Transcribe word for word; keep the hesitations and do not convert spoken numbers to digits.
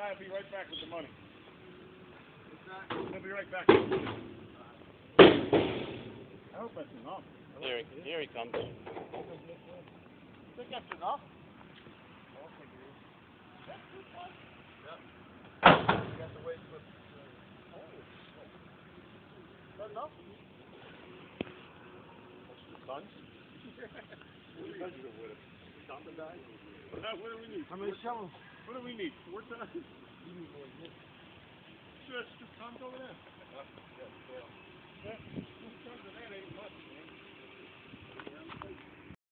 guy will be right back with the money. He'll be right back. I hope that's enough. Here he, here he comes. I think that's enough. Enough? Tonz? What do we need? How many shovels? What do we need? Four tons? You need more than this. Just, just tons over there. Yeah, yeah. Two tons of that ain't much, man.